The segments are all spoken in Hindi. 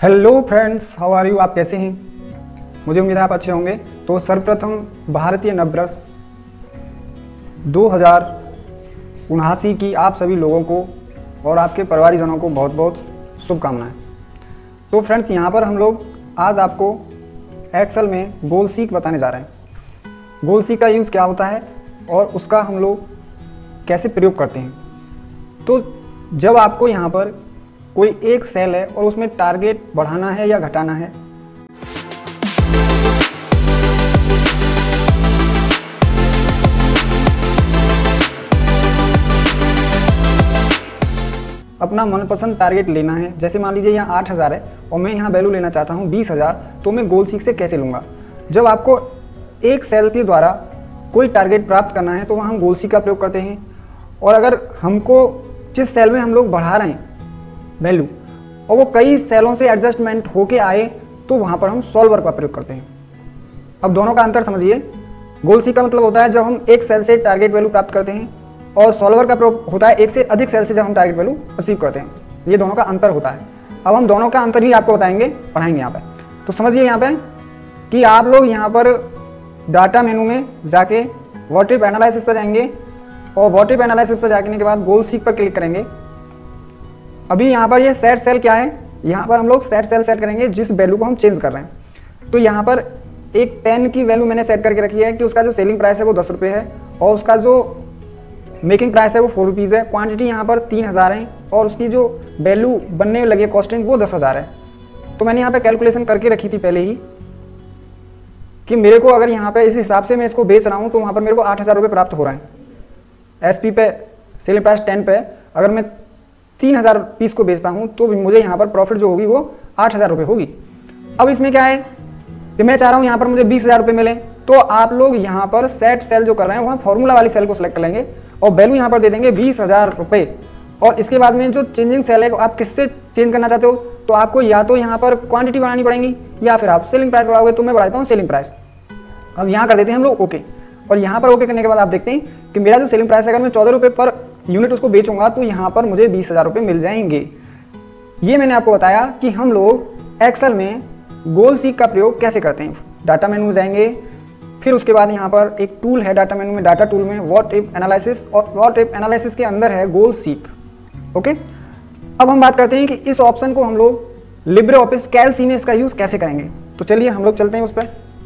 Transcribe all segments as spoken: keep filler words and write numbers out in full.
Hello friends, how are you. आप कैसे हैं? मुझे उम्मीद है आप अच्छे होंगे। तो सर्वप्रथम भारतीय नववर्ष दो हज़ार उनासी की आप सभी लोगों को और आपके परिवारजनों को बहुत बहुत शुभकामनाएं। तो फ्रेंड्स, यहाँ पर हम लोग आज आपको एक्सेल में गोल सीक बताने जा रहे हैं। गोल सीक का यूज़ क्या होता है और उसका हम लोग कैसे प्रयोग करते हैं। तो जब आपको यहाँ पर कोई एक सेल है और उसमें टारगेट बढ़ाना है या घटाना है, अपना मनपसंद टारगेट लेना है। जैसे मान लीजिए यहाँ आठ हज़ार है और मैं यहाँ वैल्यू लेना चाहता हूँ बीस हज़ार, तो मैं गोल सीक से कैसे लूँगा। जब आपको एक सेल के द्वारा कोई टारगेट प्राप्त करना है तो वहाँ हम गोल सीक का प्रयोग करते हैं। और अगर हमको जिस सेल में हम लोग बढ़ा रहे हैं वैल्यू और वो कई सेलों से एडजस्टमेंट होके आए, तो वहाँ पर हम सॉल्वर का प्रयोग करते हैं। अब दोनों का अंतर समझिए। गोल सीक का मतलब होता है जब हम एक सेल से टारगेट वैल्यू प्राप्त करते हैं, और सॉल्वर का प्रयोग होता है एक से अधिक सेल से जब हम टारगेट वैल्यू अचीव करते हैं। ये दोनों का अंतर होता है। अब हम दोनों का अंतर ही आपको बताएंगे, पढ़ाएंगे यहाँ पे। तो समझिए यहाँ पे कि आप लोग यहाँ पर डाटा मेनू में जाके व्हाट इफ एनालिसिस पर जाएंगे और व्हाट इफ एनालिसिस पर जाने के बाद गोल सीक पर क्लिक करेंगे। अभी यहाँ पर ये सेट सेल क्या है, यहाँ पर हम लोग सेट सेल सेट करेंगे जिस वैल्यू को हम चेंज कर रहे हैं। तो यहाँ पर एक पेन की वैल्यू मैंने सेट करके रखी है कि उसका जो सेलिंग प्राइस है वो दस रुपये है और उसका जो मेकिंग प्राइस है वो फोर रुपीज़ है। क्वांटिटी यहाँ पर तीन हज़ार है और उसकी जो वैल्यू बनने लगे कॉस्टिंग वो दस हज़ार है। तो मैंने यहाँ पे कैलकुलेशन करके रखी थी पहले ही कि मेरे को अगर यहाँ पे इस हिसाब से मैं इसको बेच रहा हूँ तो वहाँ पर मेरे को आठ हज़ार रुपये प्राप्त हो रहे हैं। एस पी पे सेलिंग प्राइस टेन पे अगर मैं तीन हज़ार पीस को बेचता हूँ तो मुझे यहाँ पर प्रॉफिट जो होगी वो आठ हज़ार रुपये होगी। अब इसमें क्या है कि मैं चाह रहा हूँ यहाँ पर मुझे बीस हज़ार रुपये मिले। तो आप लोग यहाँ पर सेट सेल जो कर रहे हैं वहाँ फॉर्मूला वाली सेल को सिलेक्ट कर लेंगे और वैल्यू यहाँ पर दे देंगे बीस हज़ार रुपये। और इसके बाद में जो चेंजिंग सेल है आप किससे चेंज करना चाहते हो, तो आपको या तो यहाँ पर क्वांटिटी बढ़ानी पड़ेगी या फिर आप सेलिंग प्राइस बढ़ाओगे। तो मैं बढ़ाता हूँ सेलिंग प्राइस। अब यहाँ कर देते हैं हम लोग ओके। और यहाँ पर ओके करने के बाद आप देखते हैं कि मेरा जो सेलिंग प्राइस है अगर मैं चौदह रुपये पर यूनिट उसको बेचूंगा तो यहाँ पर मुझे बीस हज़ार रुपये मिल जाएंगे। ये मैंने आपको बताया कि हम लोग एक्सेल में गोल सीक का प्रयोग कैसे करते हैं। डाटा मेनू में जाएंगे, फिर उसके बाद यहाँ पर एक टूल है डाटा मेनू में, डाटा टूल में व्हाट इफ एनालिसिस, और व्हाट इफ एनालिसिस के अंदर है गोल सीक। ओके, अब हम बात करते हैं कि इस ऑप्शन को हम लोग लिब्रे ऑफिस कैलसी में इसका यूज कैसे करेंगे। तो चलिए हम लोग चलते हैं उस पर,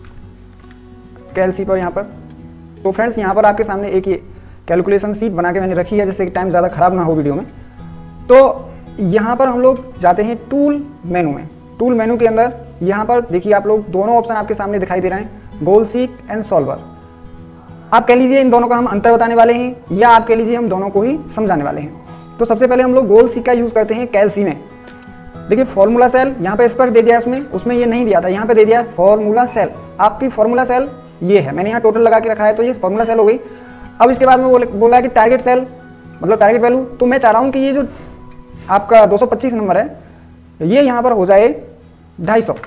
कैलसी पर। यहाँ पर तो फ्रेंड्स यहाँ पर आपके सामने एक ये कैलकुलेशन सीट बना के मैंने रखी है जिससे कि टाइम ज़्यादा खराब ना हो वीडियो में। तो यहाँ पर हम लोग जाते हैं टूल मेनू में। टूल मेनू के अंदर यहाँ पर देखिए आप लोग दोनों ऑप्शन आपके सामने दिखाई दे रहे हैं, गोल सीक एंड सॉल्वर। आप कह लीजिए इन दोनों का हम अंतर बताने वाले हैं या आप कह लीजिए हम दोनों को ही समझाने वाले हैं। तो सबसे पहले हम लोग गोल सीक का यूज़ करते हैं कैलसी में। देखिए फॉर्मूला सेल यहाँ पे स्पष्ट दे दिया, उसमें उसमें ये नहीं दिया था, यहाँ पे दे दिया फॉर्मूला सेल। आपकी फॉर्मूला सेल ये है, मैंने यहाँ टोटल लगा के रखा है तो ये फॉर्मूला सेल हो गई। अब इसके बाद में बोले बोला कि टारगेट सेल मतलब टारगेट वैल्यू। तो मैं चाह रहा हूँ कि ये जो आपका दो सौ पच्चीस नंबर है ये यहाँ पर हो जाए ढाई सौ।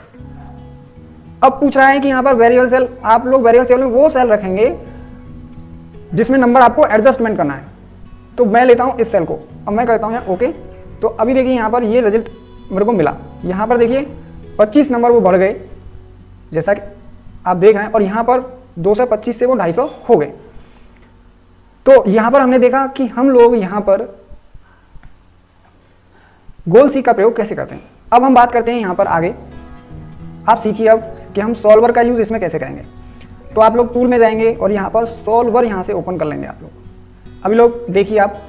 अब पूछ रहा है कि यहाँ पर वेरिएबल सेल, आप लोग वेरिएबल सेल में वो सेल रखेंगे जिसमें नंबर आपको एडजस्टमेंट करना है। तो मैं लेता हूँ इस सेल को। अब मैं करता हूँ यहाँ ओके। तो अभी देखिए यहाँ पर ये रिजल्ट मेरे को मिला। यहाँ पर देखिए पच्चीस नंबर वो बढ़ गए जैसा कि आप देख रहे हैं, और यहाँ पर दो सौ पच्चीस से वो ढाई सौ हो गए। तो यहाँ पर हमने देखा कि हम लोग यहाँ पर गोल सीक का प्रयोग कैसे करते हैं। अब हम बात करते हैं यहाँ पर आगे। आप सीखिए अब कि हम सॉल्वर का यूज इसमें कैसे करेंगे। तो आप लोग टूल में जाएंगे और यहाँ पर सॉल्वर यहाँ से ओपन कर लेंगे आप लोग। अभी लोग देखिए आप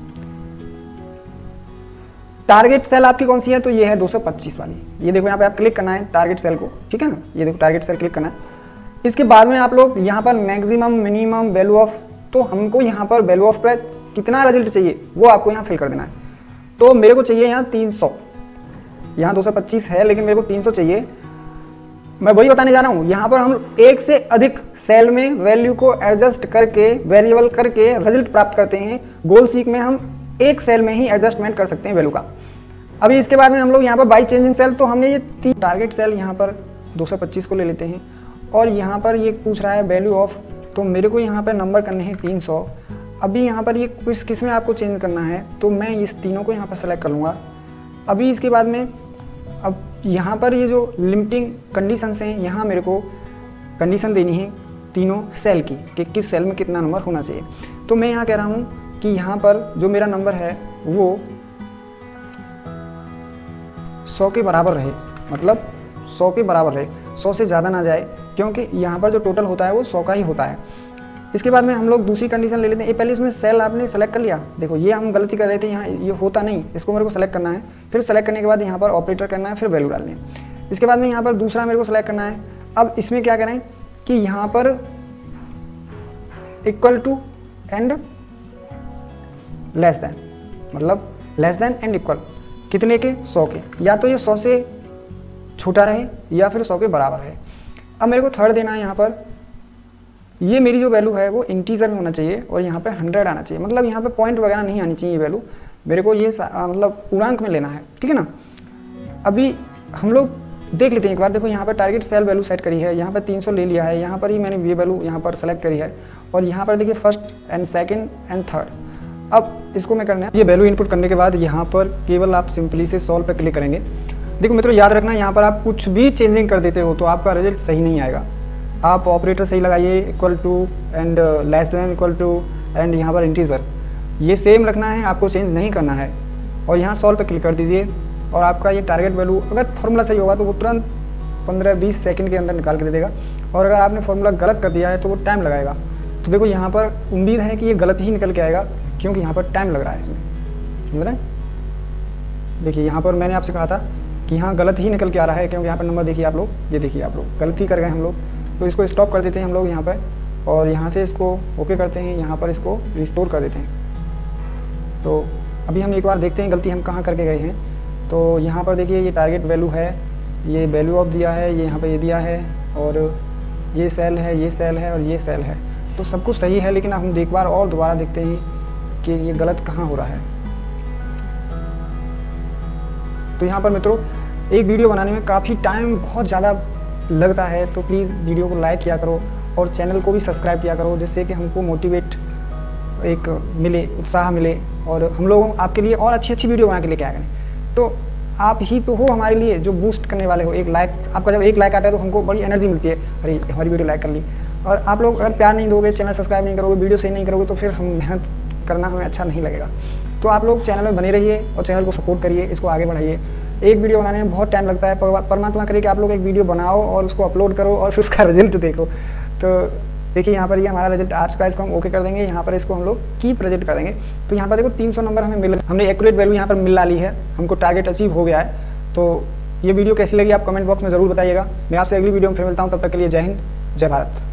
टारगेट सेल आपकी कौन सी है, तो ये है दो सौ पच्चीस वाली। ये देखो यहाँ पे आप क्लिक करना है टारगेट सेल को, ठीक है ना। ये देखो टारगेट सेल क्लिक करना है। इसके बाद में आप लोग यहाँ पर मैक्सिमम मिनिमम वैल्यू ऑफ, तो हमको यहाँ पर वैल्यू ऑफ पे कितना रिजल्ट चाहिए वो आपको यहाँ फिल कर देना है। तो मेरे को चाहिए यहाँ तीन सौ, यहाँ दो सौ पच्चीस है लेकिन मेरे को तीन सौ चाहिए। मैं वही बताने जा रहा हूँ, यहाँ पर हम एक से अधिक सेल में वैल्यू को एडजस्ट करके वेरिएबल करके रिजल्ट प्राप्त करते हैं। गोल सीक में हम एक सेल में ही एडजस्टमेंट कर सकते हैं वैल्यू का। अभी इसके बाद में हम लोग यहाँ पर बाई चेंजिंग सेल, तो हमने ये तीन टारगेट सेल यहाँ पर दो सौ पच्चीस को ले लेते हैं और यहाँ पर ये पूछ रहा है वैल्यू ऑफ, तो मेरे को यहाँ पर नंबर करने हैं तीन सौ। अभी यहाँ पर ये किस किस में आपको चेंज करना है, तो मैं इस तीनों को यहाँ पर सेलेक्ट कर लूँगा। अभी इसके बाद में अब यहाँ पर ये जो लिमिटिंग कंडीशंस हैं, यहाँ मेरे को कंडीशन देनी है तीनों सेल की कि किस सेल में कितना नंबर होना चाहिए। तो मैं यहाँ कह रहा हूँ कि यहाँ पर जो मेरा नंबर है वो सौ के बराबर रहे, मतलब सौ के बराबर रहे, सौ से ज़्यादा ना जाए, क्योंकि यहाँ पर जो टोटल होता है वो सौ का ही होता है। इसके बाद में हम लोग दूसरी कंडीशन ले लेते हैं। ये पहले इसमें सेल आपने सेलेक्ट कर लिया, देखो ये हम गलती कर रहे थे, यहाँ ये होता नहीं, इसको मेरे को सेलेक्ट करना है, फिर सेलेक्ट करने के बाद यहाँ पर ऑपरेटर करना है, फिर वैल्यू डालनी है। इसके बाद में यहाँ पर दूसरा मेरे को सेलेक्ट करना है। अब इसमें क्या करें कि यहाँ पर equal to and less than, मतलब लेस देन एंड इक्वल कितने के, सौ के, या तो ये सौ से छोटा रहे या फिर सौ के बराबर है। अब मेरे को थर्ड देना है, यहाँ पर ये मेरी जो वैल्यू है वो इंटीजर में होना चाहिए और यहाँ पे हंड्रेड आना चाहिए, मतलब यहाँ पे पॉइंट वगैरह नहीं आनी चाहिए ये वैल्यू, मेरे को ये मतलब पूर्णांक में लेना है, ठीक है ना। अभी हम लोग देख लेते हैं एक बार। देखो यहाँ पर टारगेट सेल वैल्यू सेट करी है, यहाँ पर तीन सौ ले लिया है, यहाँ पर ही मैंने ये वैल्यू यहाँ पर सेलेक्ट करी है, और यहाँ पर देखिए first and second and third. अब इसको मैं करना है, ये वैल्यू इनपुट करने के बाद यहाँ पर केवल आप सिंपली से सॉल्व पर क्लिक करेंगे। देखो मित्रों याद रखना, यहाँ पर आप कुछ भी चेंजिंग कर देते हो तो आपका रिजल्ट सही नहीं आएगा। आप ऑपरेटर सही लगाइए, equal to and less than equal to and यहाँ पर इंटीजर, ये सेम रखना है, आपको चेंज नहीं करना है। और यहाँ सॉल्व पे क्लिक कर दीजिए और आपका ये टारगेट वैल्यू, अगर फॉर्मूला सही होगा तो वो तुरंत पंद्रह बीस सेकंड के अंदर निकाल के दे देगा, और अगर आपने फॉर्मूला गलत कर दिया है तो वो टाइम लगाएगा। तो देखो यहाँ पर उम्मीद है कि ये गलत ही निकल के आएगा, क्योंकि यहाँ पर टाइम लग रहा है इसमें, समझ रहे हैं। देखिए यहाँ पर मैंने आपसे कहा था कि यहाँ गलत ही निकल के आ रहा है, क्योंकि यहाँ पर नंबर देखिए आप लोग, ये देखिए आप लोग गलती कर गए हम लोग। तो इसको स्टॉप कर देते हैं हम लोग यहाँ पर, और यहाँ से इसको ओके करते हैं, यहाँ पर इसको रिस्टोर कर देते हैं। तो अभी हम एक बार देखते हैं गलती हम कहाँ करके गए हैं। तो यहाँ पर देखिए ये टारगेट वैल्यू है, ये वैल्यू ऑफ दिया है, ये यहाँ पर ये दिया है, और ये सेल है, ये सेल है और ये सेल है, तो सब कुछ सही है। लेकिन हम एक बार और दोबारा देखते हैं कि ये गलत कहाँ हो रहा है। तो यहाँ पर मित्रों एक वीडियो बनाने में काफ़ी टाइम बहुत ज़्यादा लगता है, तो प्लीज़ वीडियो को लाइक किया करो और चैनल को भी सब्सक्राइब किया करो, जिससे कि हमको मोटिवेट एक मिले, उत्साह मिले, और हम लोग आपके लिए और अच्छी अच्छी वीडियो बना के लेके आए करें। तो आप ही तो हो हमारे लिए जो बूस्ट करने वाले हो। एक लाइक, आपका जब एक लाइक आता है तो हमको बड़ी एनर्जी मिलती है, अरे हमारी वीडियो लाइक कर ली। और आप लोग अगर प्यार नहीं दोगे, चैनल सब्सक्राइब नहीं करोगे, वीडियो सही नहीं करोगे, तो फिर हम मेहनत करना हमें अच्छा नहीं लगेगा। तो आप लोग चैनल में बने रहिए और चैनल को सपोर्ट करिए, इसको आगे बढ़ाइए। एक वीडियो बनाने में बहुत टाइम लगता है, परमात्मा करे कि आप लोग एक वीडियो बनाओ और उसको अपलोड करो और फिर उसका रिजल्ट देखो। तो देखिए यहाँ पर ये हमारा रिजल्ट आज का, इसको हम ओके कर देंगे, यहाँ पर इसको हम लोग कीप रिजल्ट कर देंगे। तो यहाँ पर देखो तीन सौ नंबर हमें मिल, हमने एक्यूरेट वैल्यू यहाँ पर मिल ली है, हमको टारगेट अचीव हो गया है। तो ये वीडियो कैसी लगी आप कमेंट बॉक्स में ज़रूर बताइएगा। मैं आपसे अगली वीडियो में फिर मिलता हूँ, तब तक के लिए जय हिंद, जय भारत।